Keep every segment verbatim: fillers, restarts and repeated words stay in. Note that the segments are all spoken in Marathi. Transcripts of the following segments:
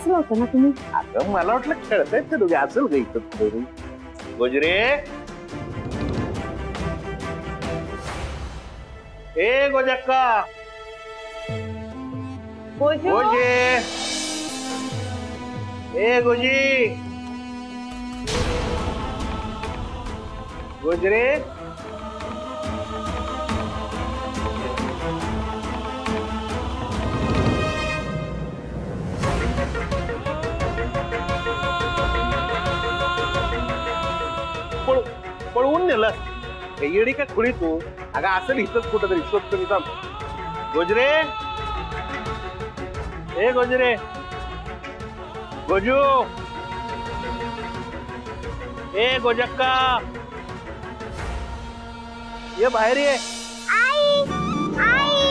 बसला होता ना तुम्ही? अगं मला वाटलं खेळतायत ते दोघे, असेल का इथं. गोजरे, ए गोजक्का, गोजे, ए गोजी, गोजरे, पळवून नेलं येडी का खुळी तू. अगं असेल इथंच कुठं तरी, शोधतो मी. थांब. गोजरे, ए गोजरे, गोजू, ए गोजक्का, ये बाहेर ये. आई, आई.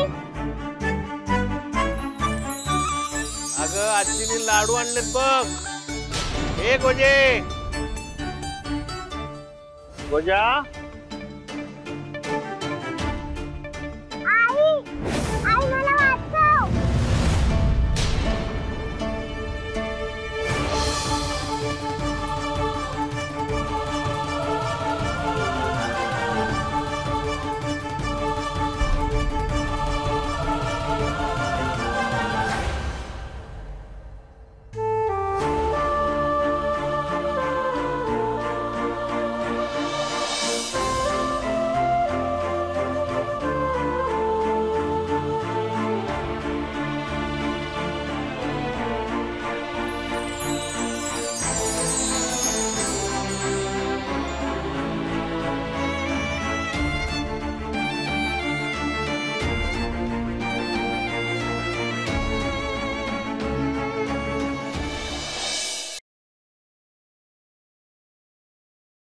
अगं आजीने लाडू आणलेत बघ. ए गोजे, गोजा,